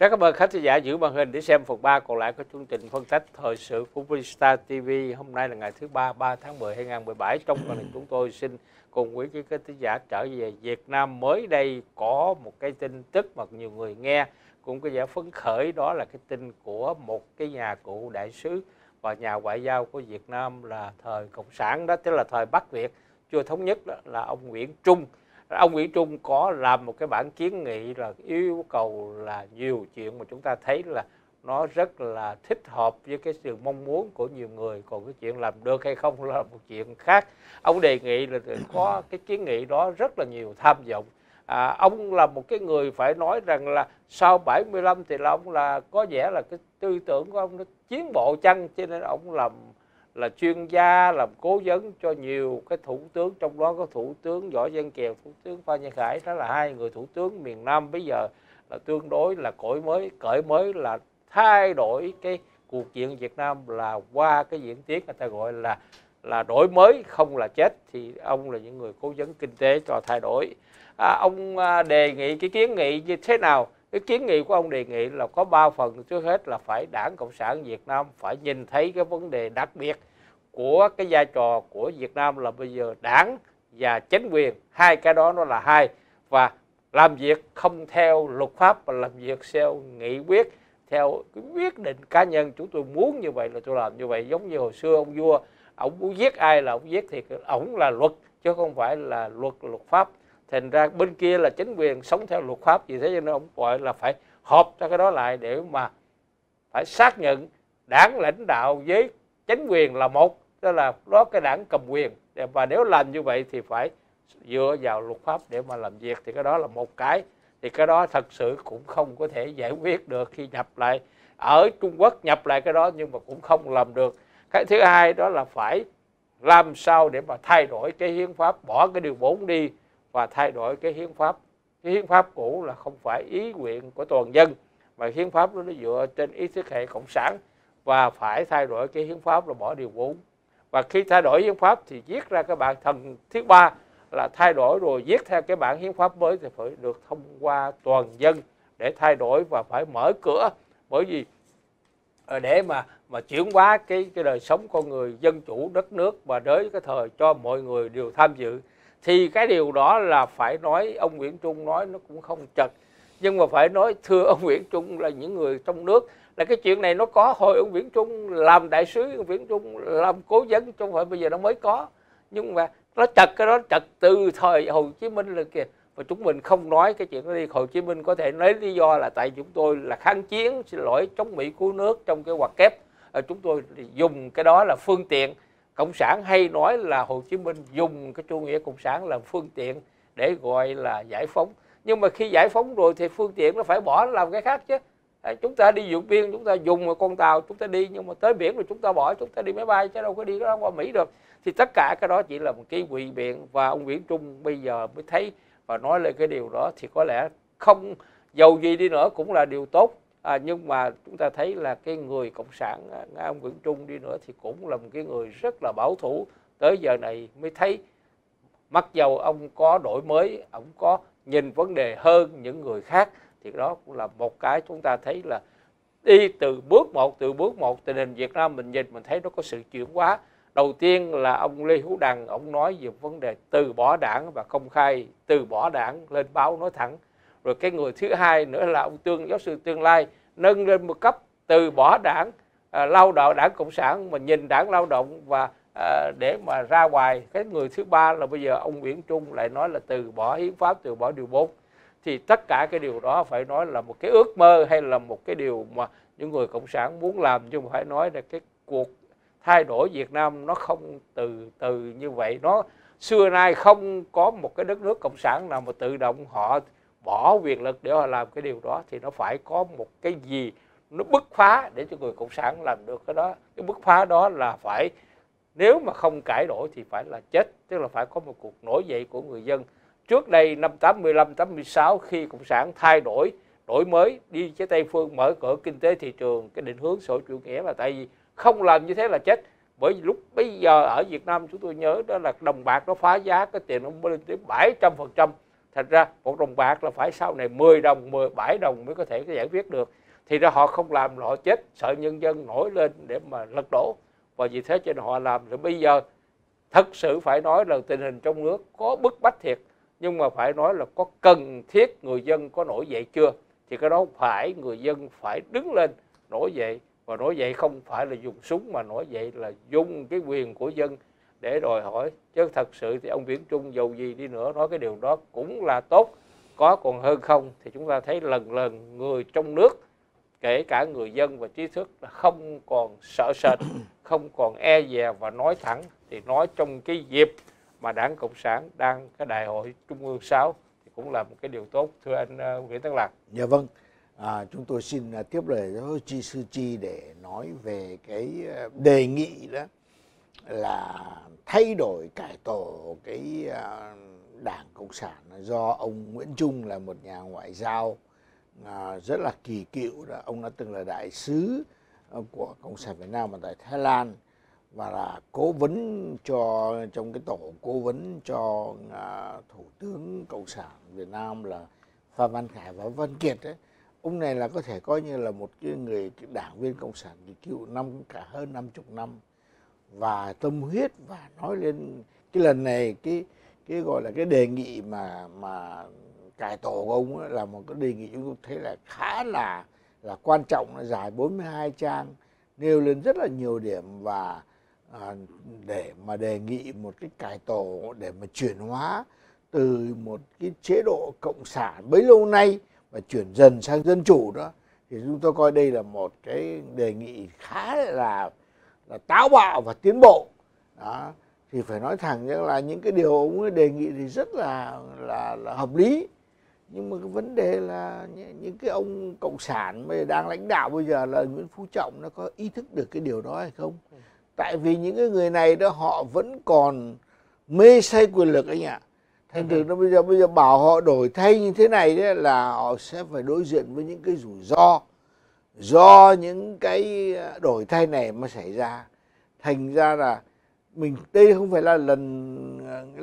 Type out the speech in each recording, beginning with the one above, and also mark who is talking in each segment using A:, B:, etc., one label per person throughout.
A: Rất cảm ơn khán thính giả giữ màn hình để xem phần 3 còn lại của chương trình phân tích thời sự của Vinstar TV. Hôm nay là ngày thứ ba, 3 tháng 10 2017. Trong phần này chúng tôi xin cùng quý khán thính giả trở về Việt Nam. Mới đây có một cái tin tức mà nhiều người nghe cũng có vẻ phấn khởi, đó là cái tin của một cái nhà cựu đại sứ và nhà ngoại giao của Việt Nam là thời Cộng sản, đó tức là thời Bắc Việt chưa thống nhất, đó là ông Nguyễn Trung. Ông Nguyễn Trung có làm một cái bản kiến nghị là yêu cầu là nhiều chuyện mà chúng ta thấy là nó rất là thích hợp với cái sự mong muốn của nhiều người, còn cái chuyện làm được hay không là một chuyện khác. Ông đề nghị là có cái kiến nghị đó rất là nhiều tham vọng. Ông là một cái người phải nói rằng là sau 75 thì là ông là có vẻ là cái tư tưởng của ông nó tiến bộ chăng, cho nên ông làm là chuyên gia, làm cố vấn cho nhiều cái thủ tướng, trong đó có thủ tướng Võ Văn Kiệt, thủ tướng Phan Văn Khải, đó là hai người thủ tướng miền Nam bây giờ là tương đối là cởi mới là thay đổi cái cuộc diện Việt Nam là qua cái diễn tiến người ta gọi là đổi mới không là chết, thì ông là những người cố vấn kinh tế cho thay đổi. Ông đề nghị cái kiến nghị như thế nào? Cái kiến nghị của ông đề nghị là có 3 phần. Trước hết là phải Đảng Cộng sản Việt Nam phải nhìn thấy cái vấn đề đặc biệt của cái vai trò của Việt Nam là bây giờ đảng và chính quyền, hai cái đó nó là hai, và làm việc không theo luật pháp mà làm việc theo nghị quyết, theo cái quyết định cá nhân. Chúng tôi muốn như vậy là tôi làm như vậy, giống như hồi xưa ông vua, ông muốn giết ai là ông giết, thì ổng là luật chứ không phải là luật pháp. Thành ra bên kia là chính quyền sống theo luật pháp, vì thế cho nên ông gọi là phải họp cho cái đó lại để mà phải xác nhận đảng lãnh đạo với chính quyền là một, tức là đó cái đảng cầm quyền, và nếu làm như vậy thì phải dựa vào luật pháp để mà làm việc, thì cái đó là một cái. Thì cái đó thật sự cũng không có thể giải quyết được khi nhập lại ở Trung Quốc, nhập lại cái đó nhưng mà cũng không làm được. Cái thứ hai đó là phải làm sao để mà thay đổi cái hiến pháp, bỏ cái điều 4 đi và thay đổi cái hiến pháp. Cái hiến pháp cũ là không phải ý nguyện của toàn dân, mà hiến pháp nó dựa trên ý thức hệ cộng sản, và phải thay đổi cái hiến pháp là bỏ điều 4. Và khi thay đổi hiến pháp thì viết ra cái bản phần thứ ba là thay đổi rồi viết theo cái bản hiến pháp mới thì phải được thông qua toàn dân để thay đổi, và phải mở cửa, bởi vì để mà chuyển hóa cái đời sống con người, dân chủ đất nước, và đến cái thời cho mọi người đều tham dự. Thì cái điều đó là phải nói, ông Nguyễn Trung nói nó cũng không chật, nhưng mà phải nói thưa ông Nguyễn Trung là những người trong nước, là cái chuyện này nó có hồi ông Nguyễn Trung làm đại sứ, ông Nguyễn Trung làm cố vấn, không phải bây giờ nó mới có. Nhưng mà nó chật, cái đó chật từ thời Hồ Chí Minh là kìa. Và chúng mình không nói cái chuyện đó đi. Hồ Chí Minh có thể lấy lý do là tại chúng tôi là kháng chiến, xin lỗi, chống Mỹ cứu nước trong cái ngoặc kép. Chúng tôi dùng cái đó là phương tiện. Cộng sản hay nói là Hồ Chí Minh dùng cái chủ nghĩa cộng sản làm phương tiện để gọi là giải phóng. Nhưng mà khi giải phóng rồi thì phương tiện nó phải bỏ làm cái khác chứ. Chúng ta đi vượt biên, chúng ta dùng một con tàu chúng ta đi, nhưng mà tới biển rồi chúng ta bỏ, chúng ta đi máy bay chứ đâu có đi đó qua Mỹ được. Thì tất cả cái đó chỉ là một cái ngụy biện, và ông Nguyễn Trung bây giờ mới thấy và nói lên cái điều đó, thì có lẽ không dầu gì đi nữa cũng là điều tốt. Nhưng mà chúng ta thấy là cái người cộng sản ông Nguyễn Trung đi nữa thì cũng là một cái người rất là bảo thủ. Tới giờ này mới thấy mặc dầu ông có đổi mới, ông có nhìn vấn đề hơn những người khác, thì đó cũng là một cái chúng ta thấy là đi từ bước một tình hình Việt Nam mình nhìn mình thấy nó có sự chuyển hóa. Đầu tiên là ông Lê Hữu Đằng, ông nói về vấn đề từ bỏ đảng và công khai từ bỏ đảng, lên báo nói thẳng. Rồi cái người thứ hai nữa là ông giáo sư Tương Lai, nâng lên một cấp từ bỏ đảng lao động, đảng cộng sản mà nhìn đảng lao động và để mà ra ngoài. Cái người thứ ba là bây giờ ông Nguyễn Trung lại nói là từ bỏ hiến pháp, từ bỏ điều 4. Thì tất cả cái điều đó phải nói là một cái ước mơ hay là một cái điều mà những người cộng sản muốn làm, nhưng mà phải nói là cái cuộc thay đổi Việt Nam nó không từ như vậy. Nó xưa nay không có một cái đất nước cộng sản nào mà tự động họ bỏ quyền lực để họ làm cái điều đó, thì nó phải có một cái gì nó bứt phá để cho người cộng sản làm được cái đó. Cái bứt phá đó là phải, nếu mà không cải đổi thì phải là chết, tức là phải có một cuộc nổi dậy của người dân. Trước đây năm 85, 86 khi cộng sản thay đổi, đổi mới đi với Tây phương, mở cửa kinh tế thị trường, cái định hướng xã hội chủ nghĩa, là tại vì không làm như thế là chết. Bởi vì lúc bây giờ ở Việt Nam chúng tôi nhớ đó là đồng bạc nó phá giá, cái tiền nó lên tới 700%. Thành ra 1 đồng bạc là phải sau này 10 đồng, 17 đồng mới có thể giải quyết được. Thì ra họ không làm là họ chết, sợ nhân dân nổi lên để mà lật đổ. Và vì thế cho nên họ làm. Rồi bây giờ thật sự phải nói là tình hình trong nước có bức bách thiệt, nhưng mà phải nói là có cần thiết người dân có nổi dậy chưa? Thì cái đó phải người dân phải đứng lên nổi dậy. Và nổi dậy không phải là dùng súng, mà nổi dậy là dùng cái quyền của dân để đòi hỏi. Chứ thật sự thì ông Viễn Trung dầu gì đi nữa nói cái điều đó cũng là tốt, có còn hơn không. Thì chúng ta thấy lần lần người trong nước, kể cả người dân và trí thức, không còn sợ sệt, không còn e dè và nói thẳng. Thì nói trong cái dịp mà Đảng Cộng sản đang cái đại hội Trung ương 6 thì cũng là một cái điều tốt, thưa anh Nguyễn Tấn Lạc.
B: Dạ vâng, chúng tôi xin tiếp lời giáo sư Sư Chi để nói về cái đề nghị đó là thay đổi cải tổ cái Đảng Cộng sản do ông Nguyễn Trung là một nhà ngoại giao rất là kỳ cựu đó. Ông đã từng là đại sứ của Cộng sản Việt Nam ở tại Thái Lan và là cố vấn cho trong cái tổ cố vấn cho Thủ tướng Cộng sản Việt Nam là Phan Văn Khải và Văn Kiệt ấy. Ông này là có thể coi như là một cái người đảng viên Cộng sản kỳ cựu cả hơn 50 năm và tâm huyết, và nói lên cái lần này cái gọi là cái đề nghị mà cải tổ của ông ấy là một cái đề nghị chúng tôi thấy là khá là quan trọng, nó dài 42 trang, nêu lên rất là nhiều điểm và để mà đề nghị một cái cải tổ để mà chuyển hóa từ một cái chế độ cộng sản bấy lâu nay và chuyển dần sang dân chủ đó, thì chúng tôi coi đây là một cái đề nghị khá là táo bạo và tiến bộ đó. Thì phải nói thẳng rằng là những cái điều ông ấy đề nghị thì rất là hợp lý, nhưng mà cái vấn đề là những cái ông cộng sản bây giờ đang lãnh đạo bây giờ là Nguyễn Phú Trọng nó có ý thức được cái điều đó hay không? Tại vì những cái người này đó họ vẫn còn mê say quyền lực anh ạ. Thành thử nó bây giờ bảo họ đổi thay như thế này đấy là họ sẽ phải đối diện với những cái rủi ro do những cái đổi thay này mà xảy ra. Thành ra là mình đây không phải là lần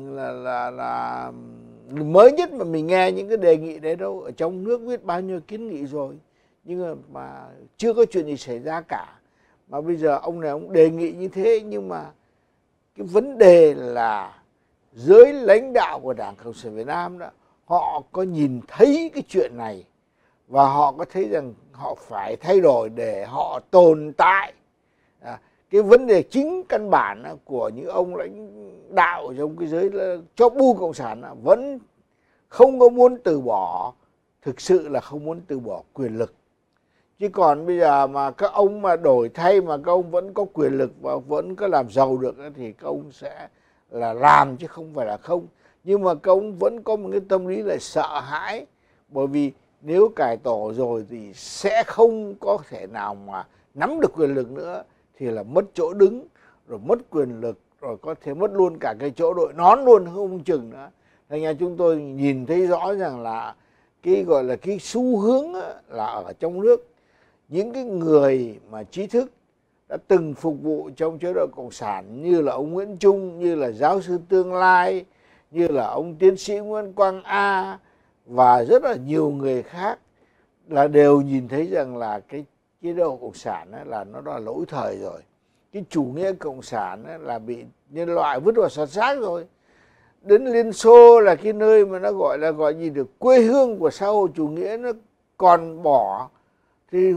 B: là mới nhất mà mình nghe những cái đề nghị đấy đâu. Ở trong nước viết bao nhiêu kiến nghị rồi, nhưng mà chưa có chuyện gì xảy ra cả. Mà bây giờ ông này ông đề nghị như thế, nhưng mà cái vấn đề là giới lãnh đạo của Đảng Cộng sản Việt Nam đó, họ có nhìn thấy cái chuyện này và họ có thấy rằng họ phải thay đổi để họ tồn tại. Cái vấn đề chính căn bản của những ông lãnh đạo trong cái giới cho bu cộng sản vẫn không có muốn từ bỏ, thực sự là không muốn từ bỏ quyền lực. Chứ còn bây giờ mà các ông mà đổi thay mà các ông vẫn có quyền lực và vẫn có làm giàu được thì các ông sẽ là làm chứ không phải là không. Nhưng mà các ông vẫn có một cái tâm lý là sợ hãi, bởi vì nếu cải tổ rồi thì sẽ không có thể nào mà nắm được quyền lực nữa, thì là mất chỗ đứng, rồi mất quyền lực, rồi có thể mất luôn cả cái chỗ đội nón luôn không chừng nữa. Thành ra chúng tôi nhìn thấy rõ rằng là cái gọi là cái xu hướng là ở trong nước, những cái người mà trí thức đã từng phục vụ trong chế độ cộng sản như là ông Nguyễn Trung, như là giáo sư Tương Lai, như là ông tiến sĩ Nguyễn Quang A và rất là nhiều người khác là đều nhìn thấy rằng là cái chế độ cộng sản là nó đã lỗi thời rồi. Cái chủ nghĩa cộng sản là bị nhân loại vứt vào sọt rác rồi. Đến Liên Xô là cái nơi mà nó gọi gì được quê hương của xã hội chủ nghĩa nó còn bỏ, thì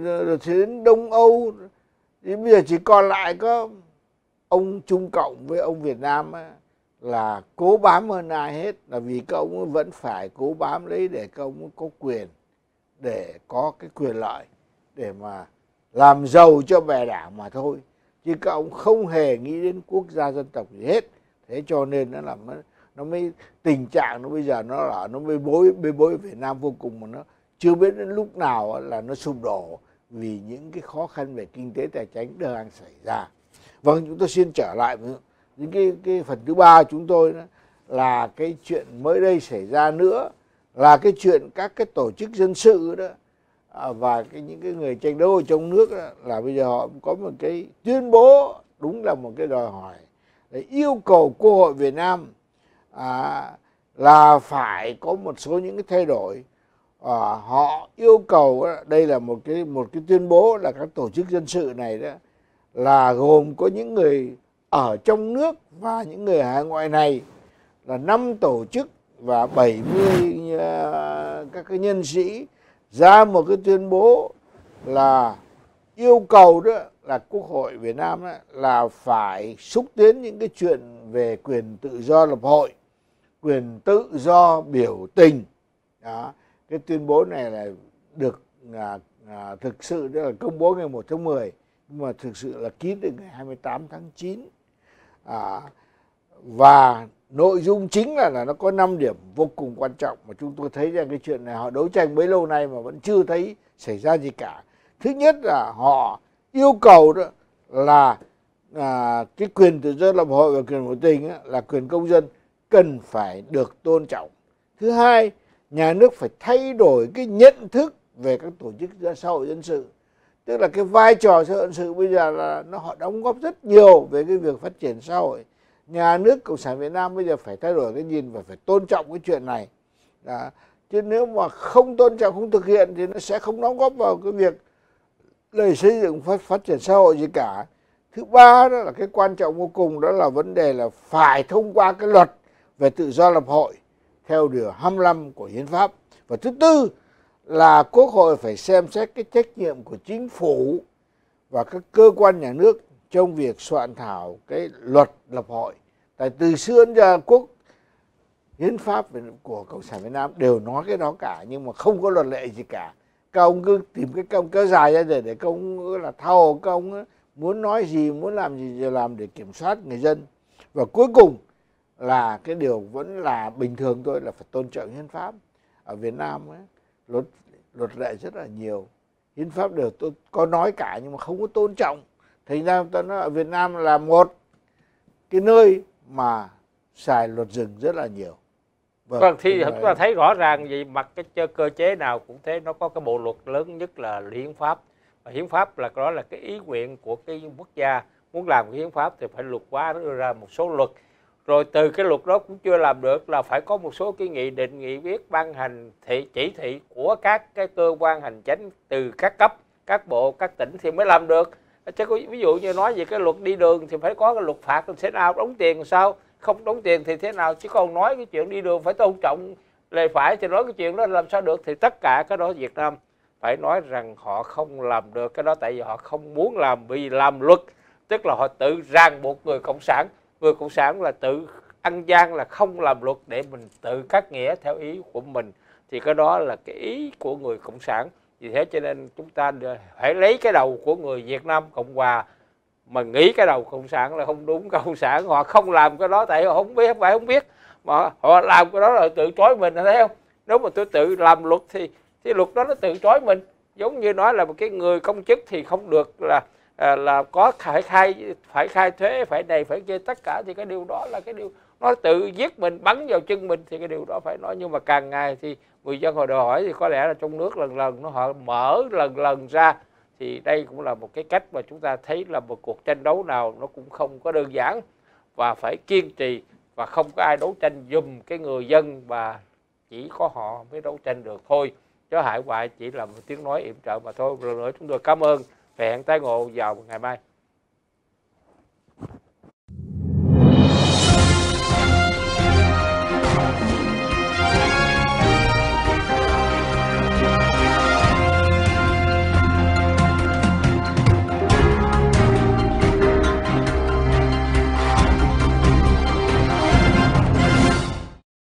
B: đến Đông Âu thì bây giờ chỉ còn lại có ông Trung Cộng với ông Việt Nam là cố bám hơn ai hết, là vì các ông vẫn phải cố bám lấy để các ông có quyền, để có cái quyền lợi để mà làm giàu cho bè đảng mà thôi, chứ các ông không hề nghĩ đến quốc gia dân tộc gì hết. Thế cho nên nó mới tình trạng nó bây giờ nó bê bối Việt Nam vô cùng, mà nó chưa biết đến lúc nào là nó sụp đổ vì những cái khó khăn về kinh tế tài chính đang xảy ra. Vâng, chúng tôi xin trở lại với những cái phần thứ ba chúng tôi đó, là cái chuyện mới đây xảy ra nữa là cái chuyện các cái tổ chức dân sự đó và những cái người tranh đấu ở trong nước đó, là bây giờ họ có một cái tuyên bố, đúng là một cái đòi hỏi để yêu cầu Quốc hội Việt Nam là phải có một số những cái thay đổi. Họ yêu cầu đây là một cái tuyên bố là các tổ chức dân sự này đó là gồm có những người ở trong nước và những người hải ngoại này, là 5 tổ chức và 70 các cái nhân sĩ ra một cái tuyên bố là yêu cầu đó là Quốc hội Việt Nam đó là phải xúc tiến những cái chuyện về quyền tự do lập hội, quyền tự do biểu tình. Đó. Cái tuyên bố này là được thực sự đó là công bố ngày 1 tháng 10, nhưng mà thực sự là ký từ ngày 28 tháng 9. Và nội dung chính là nó có 5 điểm vô cùng quan trọng mà chúng tôi thấy rằng cái chuyện này họ đấu tranh bấy lâu nay mà vẫn chưa thấy xảy ra gì cả. Thứ nhất là họ yêu cầu đó là cái quyền tự do lập hội và quyền biểu tình là quyền công dân cần phải được tôn trọng. Thứ hai, nhà nước phải thay đổi cái nhận thức về các tổ chức xã hội dân sự. Tức là cái vai trò xã hội dân sự bây giờ là họ đóng góp rất nhiều về cái việc phát triển xã hội. Nhà nước Cộng sản Việt Nam bây giờ phải thay đổi cái nhìn và phải tôn trọng cái chuyện này. Đó. Chứ nếu mà không tôn trọng, không thực hiện thì nó sẽ không đóng góp vào cái việc để xây dựng phát triển xã hội gì cả. Thứ ba đó là cái quan trọng vô cùng, đó là vấn đề là phải thông qua cái luật về tự do lập hội theo điều 25 của Hiến pháp. Và thứ tư là Quốc hội phải xem xét cái trách nhiệm của chính phủ và các cơ quan nhà nước trong việc soạn thảo cái luật lập hội. Tại từ xưa đến giờ Hiến pháp của Cộng sản Việt Nam đều nói cái đó cả, nhưng mà không có luật lệ gì cả. Các ông cứ tìm cái công kéo dài ra để các ông là tha hồ, các ông muốn nói gì, muốn làm gì thì làm để kiểm soát người dân. Và cuối cùng là cái điều vẫn là bình thường thôi, là phải tôn trọng hiến pháp. Ở Việt Nam ấy, luật lệ rất là nhiều, hiến pháp đều có nói cả nhưng mà không có tôn trọng. Thành ra ta nói ở Việt Nam là một cái nơi mà xài luật rừng rất là nhiều.
A: Vâng, thì chúng ta thấy rõ ràng vậy, mặt cái cơ chế nào cũng thế, nó có cái bộ luật lớn nhất là hiến pháp. Và hiến pháp là đó là cái ý nguyện của cái quốc gia, muốn làm cái hiến pháp thì phải luật hóa, nó đưa ra một số luật. Rồi từ cái luật đó cũng chưa làm được là phải có một số cái nghị định, nghị quyết ban hành, chỉ thị của các cái cơ quan hành chính từ các cấp, các bộ, các tỉnh thì mới làm được. Chứ ví dụ như nói về cái luật đi đường thì phải có cái luật phạt làm thế nào, đóng tiền làm sao, không đóng tiền thì thế nào, chứ không nói cái chuyện đi đường phải tôn trọng lề phải thì nói cái chuyện đó làm sao được. Thì tất cả cái đó Việt Nam phải nói rằng họ không làm được cái đó, tại vì họ không muốn làm, vì làm luật tức là họ tự ràng buộc người cộng sản. Người cộng sản là tự ăn gian, là không làm luật để mình tự cắt nghĩa theo ý của mình, thì cái đó là cái ý của người cộng sản. Vì thế cho nên chúng ta phải lấy cái đầu của người Việt Nam Cộng Hòa mà nghĩ cái đầu cộng sản là không đúng. Cộng sản họ không làm cái đó tại họ không biết, không phải không biết, mà họ làm cái đó là tự trói mình, thấy không? Nếu mà tôi tự làm luật thì luật đó nó tự trói mình. Giống như nói là một cái người công chức thì không được là có phải khai thuế, phải này phải kia, tất cả thì cái điều đó là cái điều nó tự giết mình, bắn vào chân mình, thì cái điều đó phải nói. Nhưng mà càng ngày thì người dân họ đòi hỏi, thì có lẽ là trong nước lần lần nó họ mở lần ra. Thì đây cũng là một cái cách mà chúng ta thấy là một cuộc tranh đấu nào nó cũng không có đơn giản, và phải kiên trì, và không có ai đấu tranh giùm cái người dân, và chỉ có họ mới đấu tranh được thôi, chứ hải ngoại chỉ là một tiếng nói yểm trợ mà thôi. Rồi nữa chúng tôi cảm ơn và hẹn tái ngộ vào ngày mai.